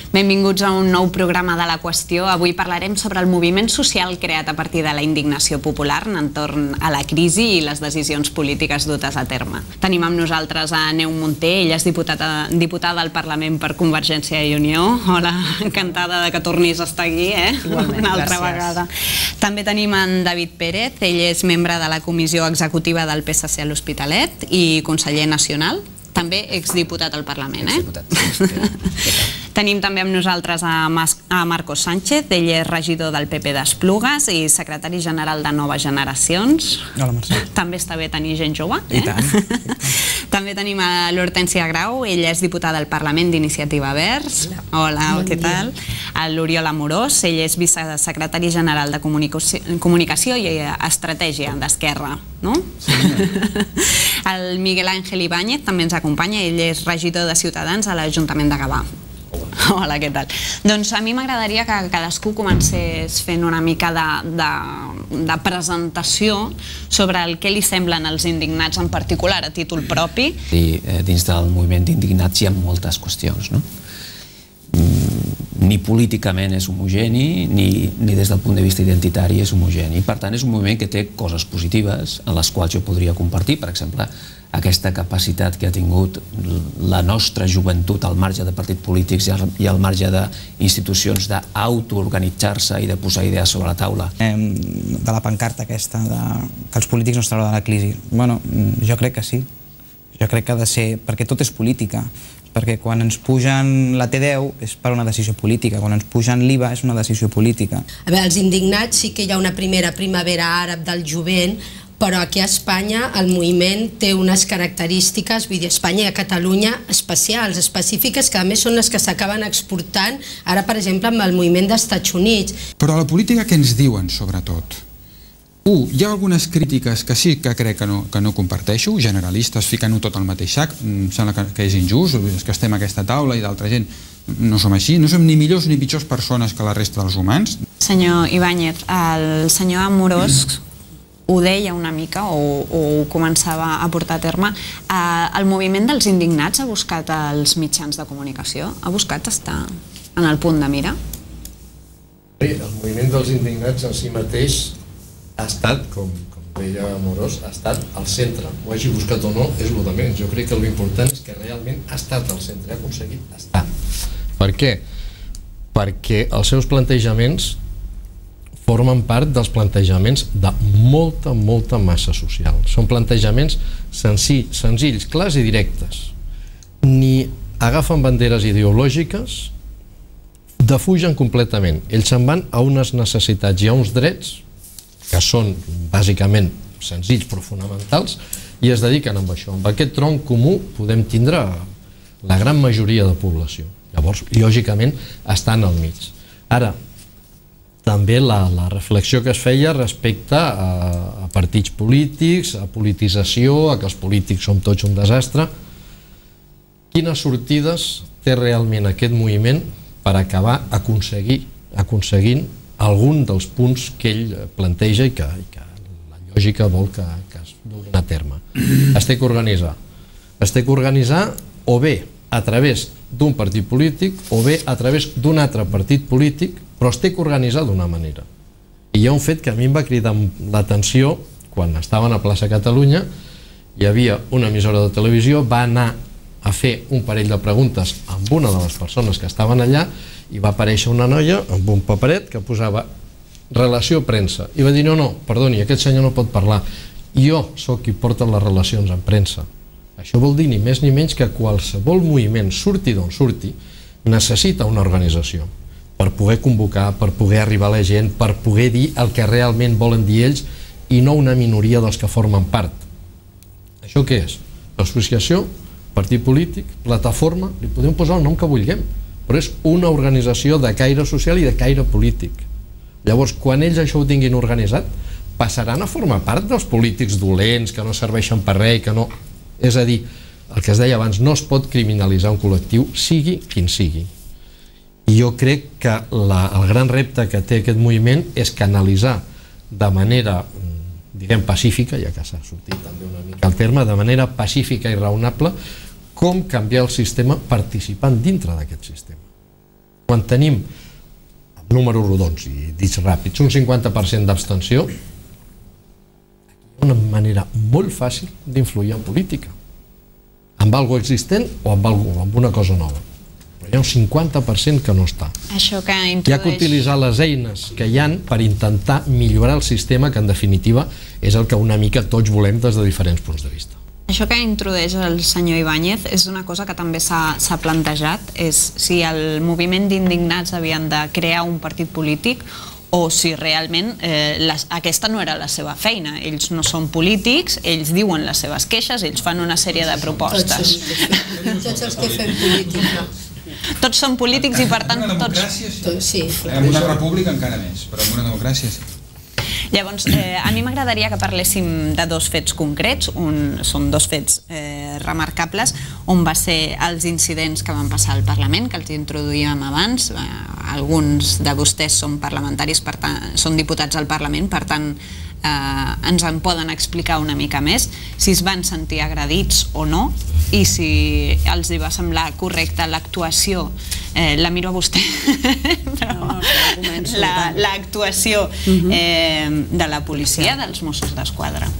Benvinguts a un nou programa de La Qüestió. Avui parlarem sobre el moviment social creat a partir de la indignació popular entorn a la crisi i les decisions polítiques dutes a terme. Tenim amb nosaltres a Neus Munté, ella és diputada al Parlament per Convergència i Unió. Hola, encantada que tornis a estar aquí, una altra vegada. També tenim en David Pérez, ell és membre de la Comissió Executiva del PSC a l'Hospitalet i conseller nacional. També exdiputat al Parlament, Tenim també amb nosaltres a Marcos Sánchez, ell és regidor del PP d'Esplugues i secretari general de Noves Generacions. Hola, Mercè. També està bé tenir gent jove. I tant. També tenim a l'Hortènsia Grau, ella és diputada al Parlament d'Iniciativa Verds. Hola, què tal? L'Oriol Amorós, ell és vicesecretari general de Comunicació i Estratègia d'Esquerra. El Miguel Ángel Ibáñez també ens acompanya, ell és regidor de Ciutadans a l'Ajuntament de Gavà. Hola, què tal? Doncs a mi m'agradaria que cadascú comencés fent una mica de presentació sobre el que li semblen els indignats en particular, a títol propi. Dins del moviment d'indignats hi ha moltes qüestions, no? Ni políticament és homogeni, ni des del punt de vista identitari és homogeni. Per tant, és un moviment que té coses positives en les quals jo podria compartir, per exemple, aquesta capacitat que ha tingut la nostra joventut al marge de partits polítics i al marge d'institucions d'autoorganitzar-se i de posar idees sobre la taula. De la pancarta aquesta, que els polítics no es trauran de la crisi. Bueno, jo crec que sí. Jo crec que ha de ser, perquè tot és política. Perquè quan ens pugen la T10 és per una decisió política, quan ens pugen l'IVA és una decisió política. A veure, els indignats sí que hi ha una primera primavera àrab del jovent, però aquí a Espanya el moviment té unes característiques, vull dir, a Espanya i a Catalunya especials, específiques, que a més són les que s'acaben exportant, ara per exemple amb el moviment dels Estats Units. Però a la política què ens diuen sobretot? Hi ha algunes crítiques que sí que crec que no comparteixo, generalistes ficant-ho tot al mateix sac, em sembla que és injust, és que estem a aquesta taula i d'altra gent no som així, no som ni millors ni pitjors persones que la resta dels humans. Senyor Ibáñez, el senyor Amorós ho deia una mica o ho començava a portar a terme. El moviment dels indignats ha buscat els mitjans de comunicació? Ha buscat estar en el punt de mira? Bé, el moviment dels indignats en si mateix ha estat, com deia Amorós, ha estat al centre. Ho hagi buscat o no és el de menys. Jo crec que l'important és que realment ha estat al centre, ha aconseguit estar. Per què? Perquè els seus plantejaments formen part dels plantejaments de molta massa social. Són plantejaments senzills, clars i directes. Ni agafen banderes ideològiques, defugen completament. Ells se'n van a unes necessitats i a uns drets que són bàsicament senzills però fonamentals i es dediquen amb això. Amb aquest tronc comú podem tindre la gran majoria de població. Llavors, lògicament, estan al mig. Ara, també la reflexió que es feia respecte a partits polítics, a politització, a que els polítics som tots un desastre. Quines sortides té realment aquest moviment per acabar aconseguint algun dels punts que ell planteja i que la lògica vol que es duguin a terme? Es té que organitzar. Es té que organitzar o bé a través d'un partit polític o bé a través d'un altre partit polític, però es té que organitzar d'una manera. I hi ha un fet que a mi em va cridar l'atenció quan estaven a Plaça Catalunya, hi havia una emissora de televisió, va anar a fer un parell de preguntes amb una de les persones que estaven allà i va aparèixer una noia amb un paperet que posava relació premsa i va dir no, perdoni, aquest senyor no pot parlar, jo sóc qui porta les relacions amb premsa. Això vol dir ni més ni menys que qualsevol moviment, surti d'on surti, necessita una organització per poder convocar, per poder arribar a la gent, per poder dir el que realment volen dir ells i no una minoria dels que formen part. Això què és? L'associació, partit polític, plataforma, li podem posar el nom que vulguem, però és una organització de caire social i de caire polític. Llavors, quan ells això ho tinguin organitzat, passaran a formar part dels polítics dolents, que no serveixen per res, que no... És a dir, el que es deia abans, no es pot criminalitzar un col·lectiu, sigui quin sigui. I jo crec que el gran repte que té aquest moviment és canalitzar de manera, diguem, pacífica, ja que s'ha sortit també una mica el terme, de manera pacífica i raonable, com canviar el sistema participant dintre d'aquest sistema. quan tenim números rodons i dits ràpids, un 50% d'abstenció, hi ha una manera molt fàcil d'influir en política, amb algo existent o amb una cosa nova. Però hi ha un 50% que no està. Això que Hi ha que utilitzar les eines que hi han per intentar millorar el sistema, que en definitiva és el que una mica tots volem des de diferents punts de vista. Això que introdueix el senyor Ibáñez és una cosa que també s'ha plantejat, és si el moviment d'indignats havien de crear un partit polític o si realment aquesta no era la seva feina. Ells no són polítics, ells diuen les seves queixes, ells fan una sèrie de propostes. Tots els que fem política. Tots són polítics i per tant En una tots... democràcia sí. En una república encara més, però en una democràcia sí. Llavors, a mi m'agradaria que parléssim de dos fets concrets, són dos fets remarcables, on va ser els incidents que van passar al Parlament, que els introduïem abans. Alguns de vostès són parlamentaris, són diputats al Parlament, per tant, ens en poden explicar una mica més, si es van sentir agredits o no, i si els va semblar correcta l'actuació, la miro a vostè, però l'actuació de la policia, dels Mossos d'Esquadra.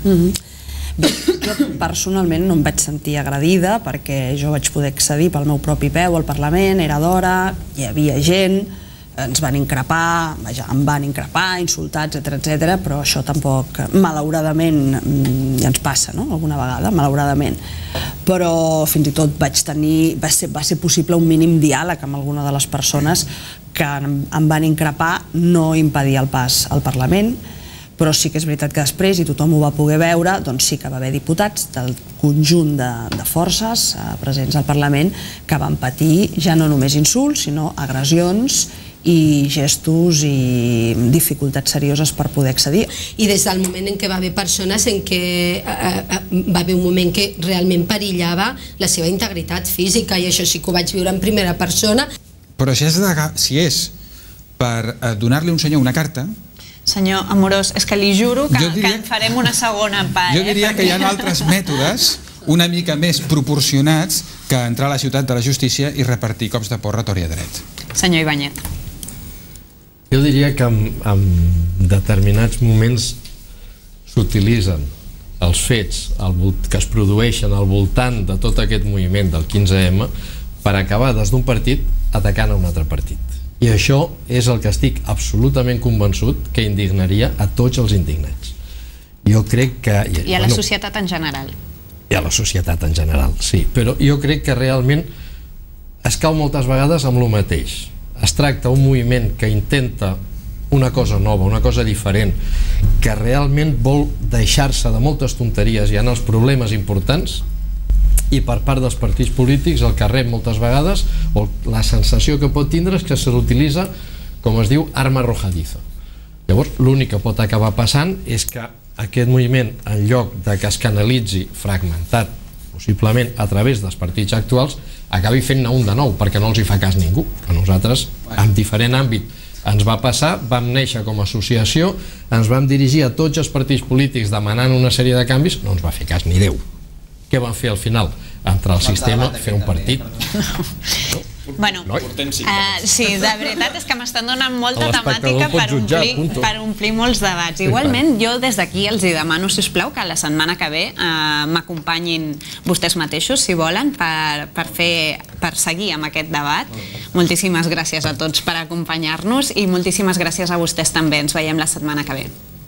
Jo personalment no em vaig sentir agredida perquè jo vaig poder accedir pel meu propi peu al Parlament, era d'hora, hi havia gent, ens van increpar, em van increpar, insultats, etc, però això tampoc, malauradament, ja ens passa, no?, alguna vegada, malauradament. Però fins i tot va ser possible un mínim diàleg amb alguna de les persones que em van increpar, no impedir el pas al Parlament, però sí que és veritat que després, i tothom ho va poder veure, doncs sí que va haver diputats del conjunt de forces presents al Parlament que van patir ja no només insults, sinó agressions i gestos i dificultats serioses per poder accedir. I des del moment en què va haver persones en què va haver un moment que realment perillava la seva integritat física, i això sí que ho vaig viure en primera persona. Però si és per donar-li a un senyor una carta... Senyor Amorós, és que li juro que en farem una segona part. Jo diria que hi ha altres mètodes una mica més proporcionats que entrar a la ciutat de la justícia i repartir cops de porra a tort i a dret. Senyor Ibáñez. Jo diria que en determinats moments s'utilitzen els fets que es produeixen al voltant de tot aquest moviment del 15M per acabar des d'un partit atacant a un altre partit. I això és el que estic absolutament convençut que indignaria a tots els indignats. Jo crec que... I a la societat en general. I a la societat en general, sí. Però jo crec que realment es cau moltes vegades amb el mateix. Es tracta un moviment que intenta una cosa nova, una cosa diferent, que realment vol deixar-se de moltes tonteries i en els problemes importants, i per part dels partits polítics el que rep moltes vegades, o la sensació que pot tindre, és que se l'utilitza, com es diu, arma arrojadiza. Llavors, l'únic que pot acabar passant és que aquest moviment, en lloc de que es canalitzi fragmentat, possiblement a través dels partits actuals, acabi fent-ne un de nou, perquè no els hi fa cas ningú. A nosaltres, en diferent àmbit, ens va passar, vam néixer com a associació, ens vam dirigir a tots els partits polítics demanant una sèrie de canvis, no ens va fer cas ni Déu. Què van fer al final? Entrar al sistema, fer un partit. Bueno, sí, de veritat és que m'estan donant molta temàtica per omplir molts debats. Igualment, jo des d'aquí els demano, sisplau, que la setmana que ve m'acompanyin vostès mateixos, si volen, per seguir amb aquest debat. Moltíssimes gràcies a tots per acompanyar-nos i moltíssimes gràcies a vostès també. Ens veiem la setmana que ve.